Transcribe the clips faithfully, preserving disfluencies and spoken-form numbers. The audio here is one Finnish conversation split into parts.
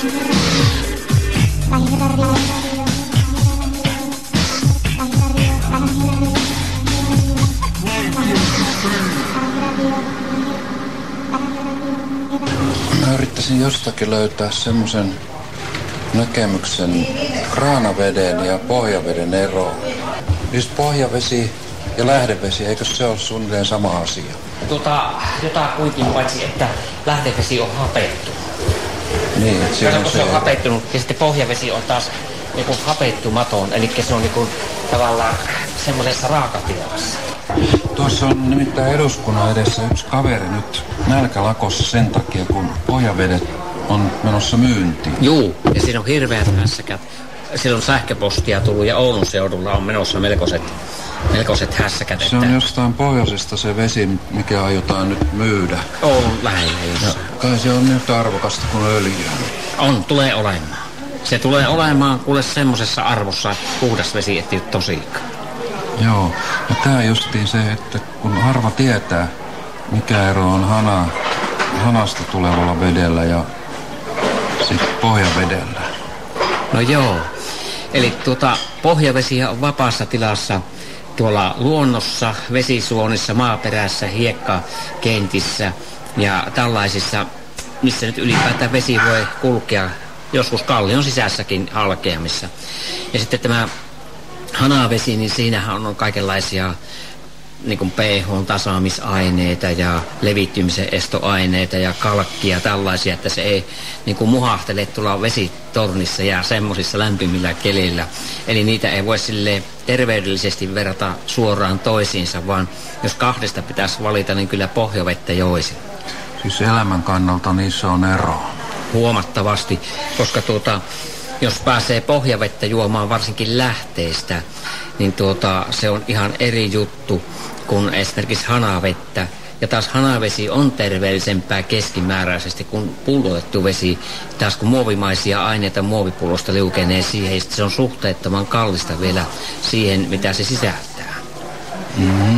Mä yrittäisin jostakin löytää semmoisen näkemyksen kraanaveden ja pohjaveden eroon. Siis pohjavesi ja lähdevesi, eikö se ole suunnilleen sama asia? Tuota, jotain kuitenkin paitsi, että lähdevesi on hapettunut. Niin, että siinä on se... se on hapettunut ja sitten pohjavesi on taas niinku hapettumaton, eli se on niinku tavallaan semmoisessa raakatilassa. Tuossa on nimittäin eduskunnan edessä yksi kaveri nyt nälkälakossa sen takia, kun pohjavedet on menossa myyntiin. Juu, ja siinä on hirveät hässäkät. Siellä on sähköpostia tullut ja Oulun seudulla on menossa melkoiset, melkoiset hässäkät. Se on jostain pohjoisesta se vesi, mikä aiotaan nyt myydä. Oulun lähellä jossain. Kai se on nyt arvokasta kuin öljyä. On, tulee olemaan. Se tulee olemaan kuule semmosessa arvossa, että puhdas vesi ettei ole tosiaan. Joo, ja tää justiin se, että kun harva tietää, mikä ero on hana, hanasta tulevalla vedellä ja sitten pohjavedellä. No joo, eli tuota pohjavesi on vapaassa tilassa tuolla luonnossa, vesisuonissa, maaperässä, hiekkakentissä ja tällaisissa, missä nyt ylipäätään vesi voi kulkea, joskus kallion sisässäkin halkeamissa. Ja sitten tämä hanavesi, niin siinähän on kaikenlaisia niin kuin pH-tasaamisaineita ja levittymisen estoaineita ja kalkkia tällaisia, että se ei niin kuin muhahtele tuolla vesitornissa ja semmoisissa lämpimillä kelillä. Eli niitä ei voi silleen terveydellisesti verrata suoraan toisiinsa, vaan jos kahdesta pitäisi valita, niin kyllä pohjavettä joisin. Siis elämän kannalta niissä on eroa. Huomattavasti, koska tuota... Jos pääsee pohjavettä juomaan varsinkin lähteistä, niin tuota, se on ihan eri juttu kuin esimerkiksi hanavettä. Ja taas hanavesi on terveellisempää keskimääräisesti kuin pullotettu vesi. Taas kun muovimaisia aineita muovipullosta liukenee siihen, se on suhteettoman kallista vielä siihen, mitä se sisältää. Mm-hmm.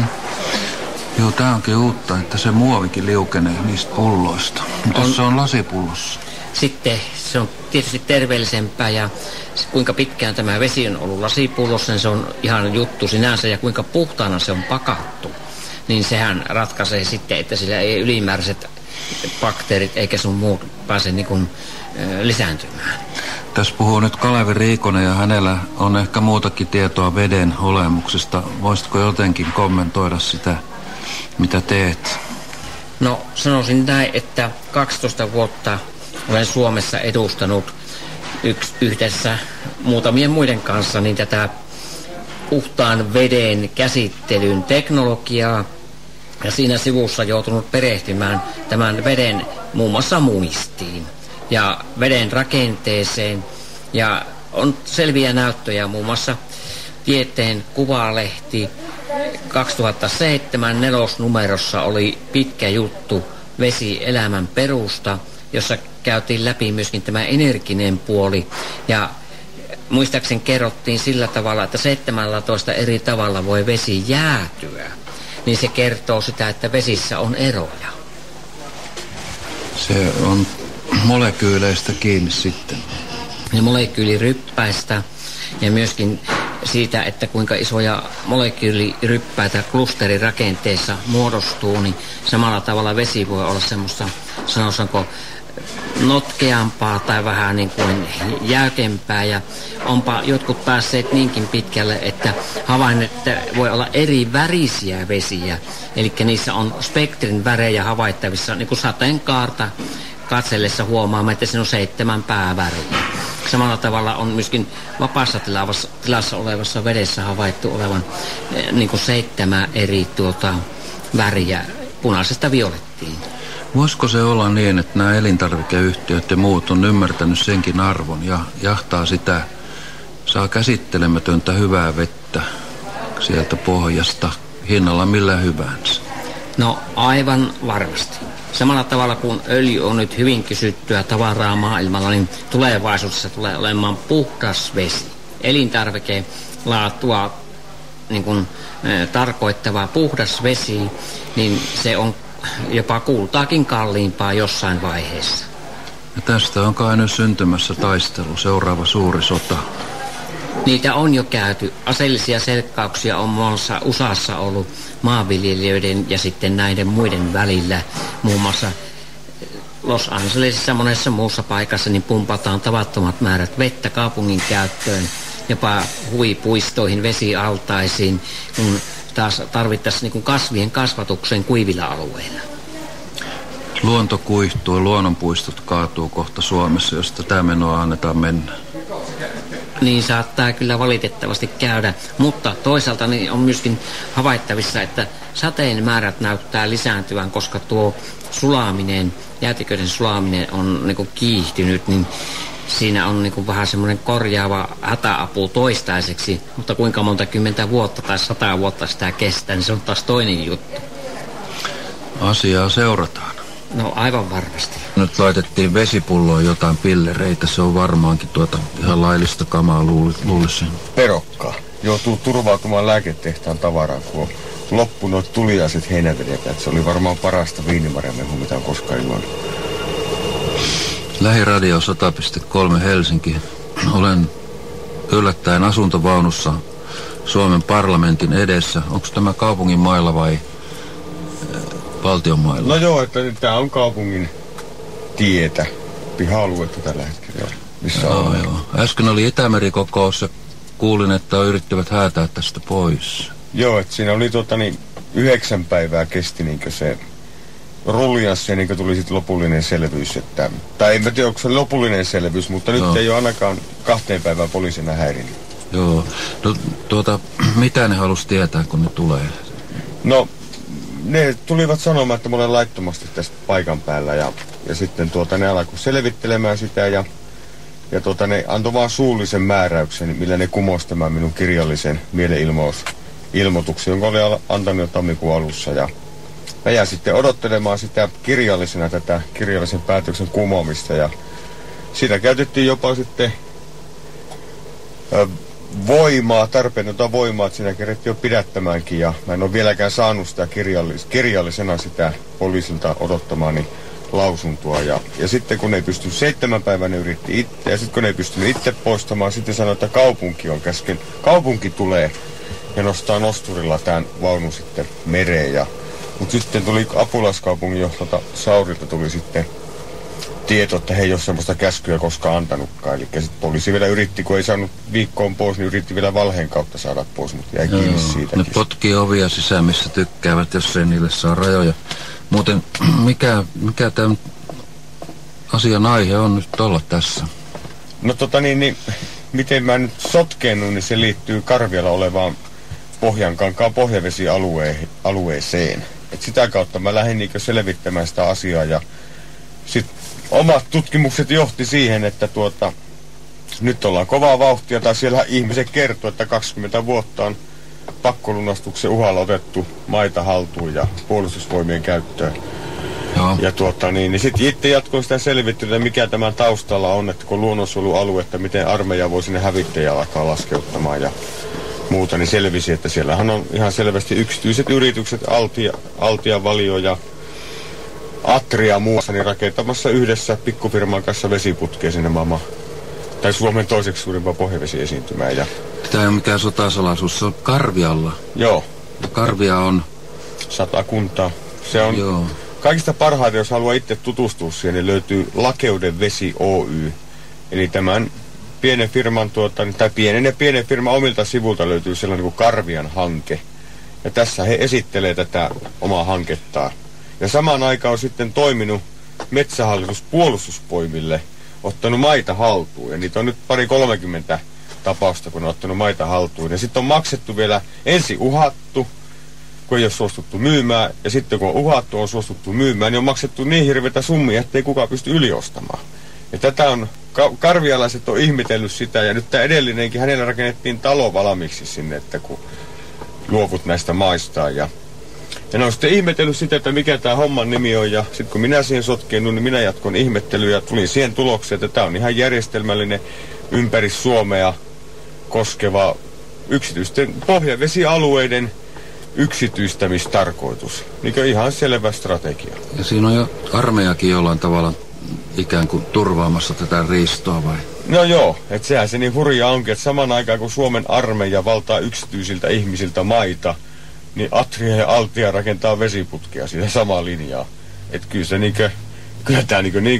Joo, tää onkin uutta, että se muovikin liukenee niistä pulloista. Mutta on... se on lasipullossa? Sitten se on tietysti terveellisempää ja kuinka pitkään tämä vesi on ollut lasipullossa, niin se on ihan juttu sinänsä ja kuinka puhtaana se on pakattu. Niin sehän ratkaisee sitten, että sillä ei ylimääräiset bakteerit eikä sun muut pääse niin kuin, ö, lisääntymään. Tässä puhuu nyt Kalevi Riikonen ja hänellä on ehkä muutakin tietoa veden olemuksesta. Voisitko jotenkin kommentoida sitä, mitä teet? No sanoisin näin, että kaksitoista vuotta olen Suomessa edustanut yks, yhdessä muutamien muiden kanssa niin tätä puhtaan veden käsittelyn teknologiaa ja siinä sivussa joutunut perehtymään tämän veden muun muassa muistiin ja veden rakenteeseen ja on selviä näyttöjä muun muassa Tieteen Kuvalehti kaksituhattaseitsemän nelosnumerossa oli pitkä juttu Vesi elämän perusta, jossa käytiin läpi myöskin tämä energinen puoli ja muistaakseni kerrottiin sillä tavalla, että seitsemäntoista eri tavalla voi vesi jäätyä, niin se kertoo sitä, että vesissä on eroja. Se on molekyyleistä kiinni sitten. Ja molekyyliryppäistä ja myöskin siitä, että kuinka isoja molekyyliryppäitä klusterirakenteessa muodostuu, niin samalla tavalla vesi voi olla semmoista, sanoisinko, notkeampaa tai vähän niin kuin jäykempää ja onpa jotkut päässeet niinkin pitkälle, että havain, että voi olla eri värisiä vesiä, eli niissä on spektrin värejä havaittavissa, niin kuin sateenkaarta katsellessa huomaamme, että siinä on seitsemän pääväriä. Samalla tavalla on myöskin vapaassa tilassa, tilassa olevassa vedessä havaittu olevan niin kuin seitsemän eri tuota, väriä punaisesta violettiin. Voisiko se olla niin, että nämä elintarvikeyhtiöt ja muut on ymmärtänyt senkin arvon ja jahtaa sitä, saa käsittelemätöntä hyvää vettä sieltä pohjasta hinnalla millä hyvänsä? No aivan varmasti. Samalla tavalla kuin öljy on nyt hyvin kysyttyä tavaraa maailmalla, niin tulevaisuudessa tulee olemaan puhdas vesi. Elintarvike laatua niin kuin, e, tarkoittava puhdas vesi, niin se on jopa kultaakin kalliimpaa jossain vaiheessa. Ja tästä on kai nyt syntymässä taistelu, seuraava suuri sota. Niitä on jo käyty. Aseellisia selkkauksia on muassa U S A:ssa ollut maanviljelijöiden ja sitten näiden muiden välillä. Muun muassa Los Angelesissa monessa muussa paikassa niin pumpataan tavattomat määrät vettä kaupungin käyttöön, jopa huvipuistoihin, vesialtaisiin, kun taas tarvittaisiin niin kuin kasvien kasvatukseen kuivilla alueilla. Luonto kuihtuu, luonnonpuistot kaatuu kohta Suomessa, jos tätä menoa annetaan mennä. Niin saattaa kyllä valitettavasti käydä, mutta toisaalta niin on myöskin havaittavissa, että sateen määrät näyttää lisääntyvän, koska tuo sulaminen, jäätiköiden sulaminen on niin kuin kiihtynyt, niin siinä on niin kuin vähän semmoinen korjaava hätäapu toistaiseksi, mutta kuinka monta kymmentä vuotta tai sata vuotta sitä kestää, niin se on taas toinen juttu. Asiaa seurataan. No aivan varmasti. Nyt laitettiin vesipulloon jotain pillereitä, se on varmaankin tuota ihan laillista kamaa luulisin. Perokkaa. Joutuu turvautumaan lääketehtaan tavaraan, kun on loppunut tuliaiset heinävedet. Se oli varmaan parasta viinimarjamehu, mitä on koskaan juonut. Lähiradio sata pilkku kolme Helsinki. Olen yllättäen asuntovaunussa Suomen parlamentin edessä. Onko tämä kaupungin mailla vai valtion mailla? No joo, että tämä on kaupungin tietä, piha-aluetta tällä hetkellä, missä joo, on. Joo. Äsken oli Itämeri-kokous ja kuulin, että yrittivät häätää tästä pois. Joo, että siinä oli tuota niin, yhdeksän päivää kesti niinkö se ruljanssi ja niinkö tuli sitten lopullinen selvyys. Että, tai en mä tiedä, onko se lopullinen selvyys, mutta nyt joo. Ei ole ainakaan kahteen päivään poliisina häirinnyt. Joo, no, tuota, mitä ne halusi tietää, kun ne tulee? No, ne tulivat sanomaan, että mä olen laittomasti tässä paikan päällä ja, ja sitten tuota, ne alkoi selvittelemään sitä ja, ja tuota, ne antoi vaan suullisen määräyksen, millä ne kumosi tämän minun kirjallisen mielenilmoituksen, jonka oli antanut jo tammikuun alussa. Ja mä jäin sitten odottelemaan sitä kirjallisena tätä kirjallisen päätöksen kumoamista ja siinä käytettiin jopa sitten ö, voimaa, tarpeetonta voimaa, että siinä kerettiin jo pidättämäänkin ja mä en ole vieläkään saanut sitä kirjallis- kirjallisena sitä poliisilta odottamaani lausuntoa ja, ja sitten kun ne ei pysty seitsemän päivän ne yritti itse ja sitten kun ne ei pystynyt itse poistamaan, sitten sanoi, että kaupunki on käsken, kaupunki tulee ja nostaa nosturilla tämän vaunun sitten mereen ja mutta sitten tuli apulaiskaupungin johtajalta Saurilta tuli sitten tieto, että he ei ole semmoista käskyä koskaan antanutkaan. Eli sitten poliisi vielä yritti, kun ei saanut viikkoon pois, niin yritti vielä valheen kautta saada pois, mutta jäi kiinni siitä. Ne potkii ovia sisään, missä tykkäävät, jos ei niille saa rajoja. Muuten, mikä, mikä tämän asian aihe on nyt olla tässä? No tota niin, niin miten mä nyt sotkeenut, niin se liittyy Karvialla olevaan Pohjankankaan pohjavesialueeseen. Et sitä kautta mä lähdin niinkö selvittämään sitä asiaa ja sit omat tutkimukset johti siihen, että tuota, nyt ollaan kovaa vauhtia, tai siellä ihmiset kertoo, että kaksikymmentä vuotta on pakkolunastuksen uhalla otettu maita haltuun ja puolustusvoimien käyttöön. Joo. Ja tuota, niin, niin sitten itse jatkoin sitä selvittelyä, mikä tämän taustalla on, että kun luonnonsuojelualuetta, miten armeija voi sinne hävittäjä alkaa laskeuttamaan ja muuta, niin selvisi, että siellähän on ihan selvästi yksityiset yritykset, Altia, Altia Valio ja Atria muussa, niin rakentamassa yhdessä pikkufirman kanssa vesiputkea sinne maailman, tai Suomen toiseksi suurimpaa pohjavesiesiintymään. Ja tämä ei ole mikään sotasalaisuus, se on Karvialla. Joo. Ja Karvia on sata kuntaa. Se on joo. Kaikista parhaiten, jos haluaa itse tutustua siihen, niin löytyy Lakeuden Vesi Oy. Eli tämän pienen firman, tuota, tai pienen ja pienen firman omilta sivulta löytyy sellainen kuin Karvian hanke. Ja tässä he esittelee tätä omaa hankettaan. Ja samaan aikaan on sitten toiminut Metsähallitus puolustusvoimille, ottanut maita haltuun. Ja niitä on nyt pari kolmekymmentä tapausta, kun on ottanut maita haltuun. Ja sitten on maksettu vielä ensin uhattu, kun ei ole suostuttu myymään. Ja sitten kun on uhattu, on suostuttu myymään, niin on maksettu niin hirveitä summia, ettei kukaan pysty yliostamaan. Ja tätä on, karvialaiset on ihmetellyt sitä. Ja nyt tämä edellinenkin, hänellä rakennettiin talo valmiiksi sinne, että kun luovut näistä maistaan. Ja Ja ne on sitten ihmetellyt sitä, että mikä tämä homman nimi on, ja sitten kun minä siihen sotkeennuin, niin minä jatkon ihmettelyä ja tulin siihen tulokseen, että tämä on ihan järjestelmällinen ympäri Suomea koskeva yksityisten pohjavesialueiden yksityistämistarkoitus. Niin ihan selvä strategia. Ja siinä on jo armeijakin jollain tavalla ikään kuin turvaamassa tätä riistoa vai? No joo, että sehän se niin hurjaa onkin, että saman aikaan kun Suomen armeija valtaa yksityisiltä ihmisiltä maita, niin Atria ja Altia rakentaa vesiputkia siitä samaa linjaa. Että kyllä se niinkö, kyllä tää niinkö niin,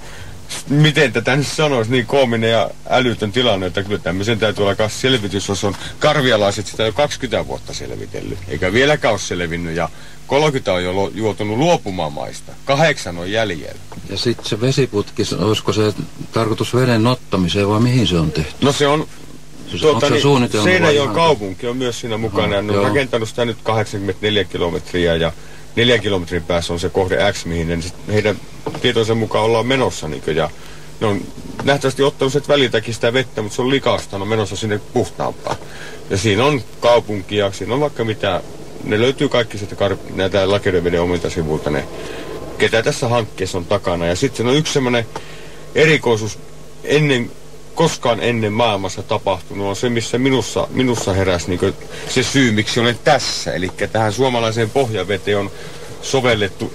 miten tätä nyt sanoisi, niin koominen ja älytön tilanne, että kyllä tämmöisen täytyy alkaa selvitys, jos on karvialaiset sitä jo kaksikymmentä vuotta selvitellyt, eikä vieläkään ole selvinnyt, ja kolmekymmentä on jo juotunut luopumaan maista, kahdeksan on jäljellä. Ja sitten se vesiputki, olisiko se tarkoitus veden ottamiseen vai mihin se on tehty? No se on, siis tuota, niin, Seinäjoen ihan... kaupunki on myös siinä mukana, ja ne on rakentanut sitä nyt kahdeksankymmentäneljä kilometriä, ja neljän kilometrin päässä on se kohde X, mihin ne, heidän tietonsa mukaan ollaan menossa, niin kuin, ja ne on nähtävästi ottanut set väliltäkin sitä vettä, mutta se on likastanut menossa sinne puhtaampaan. Ja siinä on kaupunkia, siinä on vaikka mitä, ne löytyy kaikki sieltä kar- näitä Lakeiden omilta sivuilta, ne, ketä tässä hankkeessa on takana. Ja sitten on yksi semmoinen erikoisuus, ennen, koskaan ennen maailmassa tapahtunut, on se, missä minussa, minussa heräsi niin se syy, miksi olen tässä. Eli tähän suomalaiseen pohjaveteen on sovellettu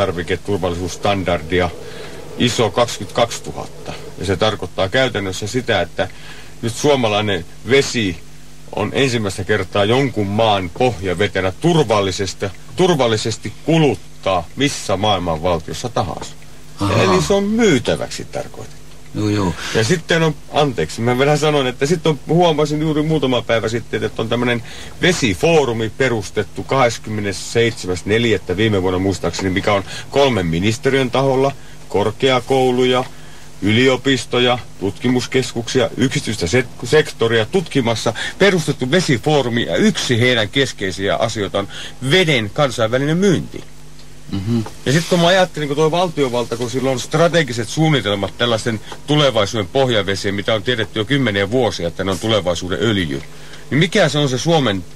elintarviketurvallisuusstandardia I S O kaksikymmentäkaksituhatta. Ja se tarkoittaa käytännössä sitä, että nyt suomalainen vesi on ensimmäistä kertaa jonkun maan pohjavetenä turvallisesti, turvallisesti kuluttaa missä maailman valtiossa tahansa. Eli se on myytäväksi tarkoitettu. Joo, joo. Ja sitten on, anteeksi, mä vielä sanon, että sitten on, huomasin juuri muutama päivä sitten, että on tämmöinen vesifoorumi perustettu kahdeskymmenesseitsemäs neljättä viime vuonna muistaakseni, mikä on kolmen ministeriön taholla, korkeakouluja, yliopistoja, tutkimuskeskuksia, yksityistä se- sektoria tutkimassa perustettu vesifoorumi, ja yksi heidän keskeisiä asioita on veden kansainvälinen myynti. Mm-hmm. Ja sitten kun mä ajattelin, kun tuo valtiovalta, kun sillä on strategiset suunnitelmat tällaisen tulevaisuuden pohjavesien, mitä on tiedetty jo kymmeniä vuosia, että ne on tulevaisuuden öljy, niin mikä se on se Suomen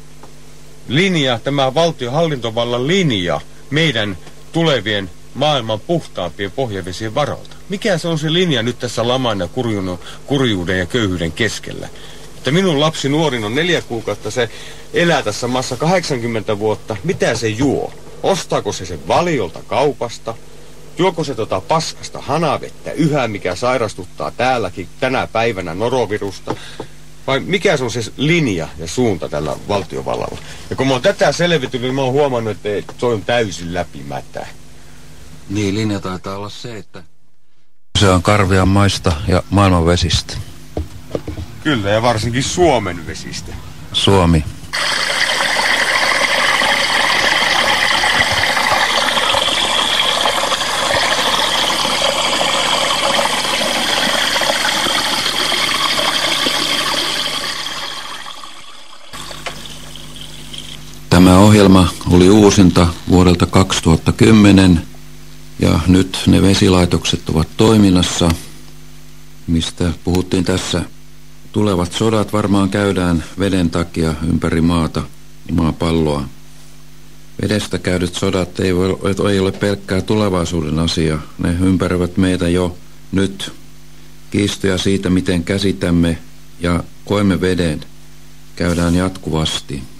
linja, tämä valtiohallintovallan linja meidän tulevien maailman puhtaampien pohjavesien varalta? Mikä se on se linja nyt tässä laman ja kurjuuden ja köyhyyden keskellä? Että minun lapsi nuorin on neljä kuukautta, se elää tässä maassa kahdeksankymmentä vuotta. Mitä se juo? Ostaako se sen valiolta kaupasta? Juoko se tota paskasta hanavettä yhä, mikä sairastuttaa täälläkin tänä päivänä norovirusta? Vai mikä se on se linja ja suunta tällä valtiovallalla? Ja kun mä oon tätä selvitynyt, niin mä oon huomannut, että se on täysin läpimätä. Niin, linja taitaa olla se, että se on Karvian maista ja maailman vesistä. Kyllä, ja varsinkin Suomen vesistä. Suomi. Tämä ohjelma oli uusinta vuodelta kaksituhattakymmenen ja nyt ne vesilaitokset ovat toiminnassa, mistä puhuttiin tässä. Tulevat sodat varmaan käydään veden takia ympäri maata, maapalloa. Vedestä käydyt sodat ei, voi, ei ole pelkkää tulevaisuuden asia, ne ympäröivät meitä jo nyt. Kiistoja siitä, miten käsitämme ja koemme veden, käydään jatkuvasti.